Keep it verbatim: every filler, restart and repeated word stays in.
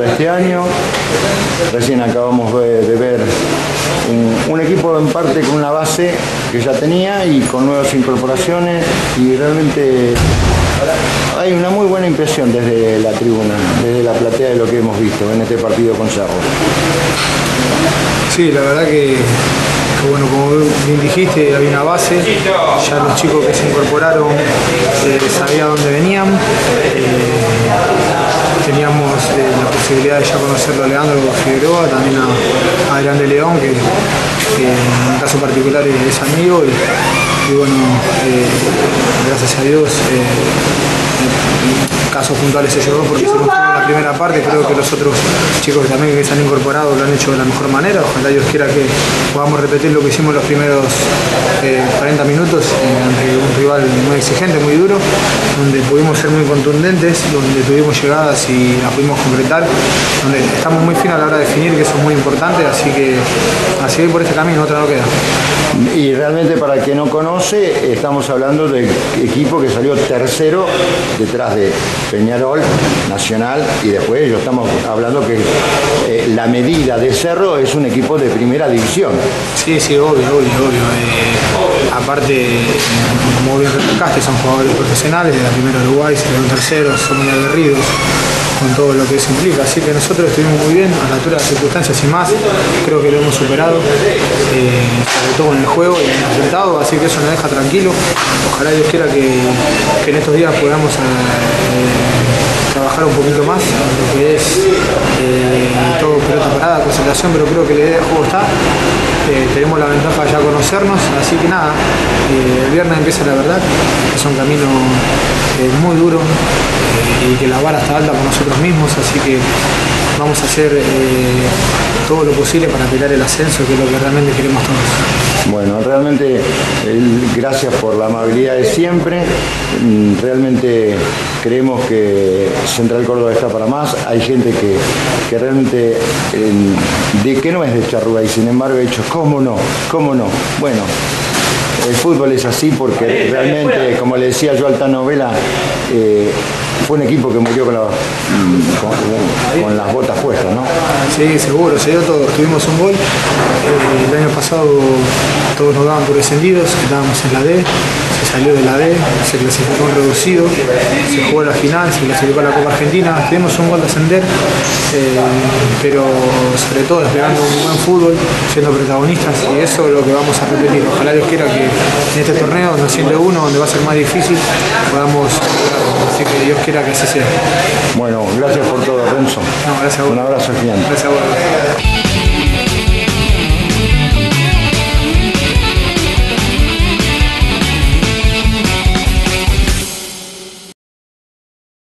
para este año. Recién acabamos de, de ver un, un equipo en parte con una base que ya tenía y con nuevas incorporaciones, y realmente hay una muy buena impresión desde la tribuna, desde la platea, de lo que hemos visto en este partido con Cerro. Sí, la verdad que, que bueno, como bien dijiste, había una base, ya los chicos que se incorporaron eh, sabían dónde venían, eh, teníamos eh, la posibilidad de ya conocerlo a Leandro Figueroa, también a, a Adrián de León, que, que en mi caso particular es amigo, y, y bueno, eh, gracias a Dios, eh, casos puntuales se llegó porque se mostró en la primera parte. Creo que los otros chicos también que se han incorporado lo han hecho de la mejor manera. Ojalá Dios quiera que podamos repetir lo que hicimos los primeros eh, cuarenta minutos eh, ante un rival muy exigente, muy duro, donde pudimos ser muy contundentes, donde tuvimos llegadas y las pudimos concretar, donde estamos muy finos a la hora de definir, que eso es muy importante, así que a seguir por este camino, otra no queda. Y realmente, para el que no conoce, estamos hablando del equipo que salió tercero detrás de Peñarol, Nacional, y después yo estamos hablando que eh, la medida de Cerro es un equipo de primera división. Sí, sí, obvio, obvio, obvio. Eh, aparte, como bien recalcaste, son jugadores profesionales de la primera Uruguay, se quedaron terceros, son muy aguerridos con todo lo que eso implica, así que nosotros estuvimos muy bien a la altura de las circunstancias y más, creo que lo hemos superado, eh, sobre todo en el juego y en el resultado, así que eso nos deja tranquilo. Ojalá Dios quiera que, que en estos días podamos eh, trabajar un poquito más en lo que es eh, todo pelota parada, concentración, pero creo que la idea del juego está. Eh, tenemos la ventaja de ya conocernos, así que nada, eh, el viernes empieza la verdad, es un camino eh, muy duro eh, y que la vara está alta por nosotros mismos, así que vamos a hacer eh, todo lo posible para pelear el ascenso, que es lo que realmente queremos todos. Bueno, realmente el, gracias por la amabilidad de siempre. Realmente creemos que Central Córdoba está para más. Hay gente que, que realmente eh, de que no es de Charrúa y sin embargo ha dicho, ¿cómo no? ¿Cómo no? Bueno, el fútbol es así porque realmente, como le decía yo a Altano Vela, eh, fue un equipo que murió con, la, con, con las botas puestas, ¿no? Sí, seguro, se dio todo. Tuvimos un gol. Eh, el año pasado todos nos daban por descendidos, estábamos en la D, se salió de la D, se clasificó en reducido, se jugó la final, se clasificó a la Copa Argentina, tuvimos un gol de ascender, eh, pero sobre todo desplegando un buen fútbol, siendo protagonistas, y eso es lo que vamos a repetir. Ojalá Dios quiera que en este torneo, no siendo uno, donde va a ser más difícil, podamos lograrlo. Así que Dios quiera que así sea. Bueno, gracias por todo, Renzo. No, gracias a vos. Un abrazo gigante. Gracias a vos.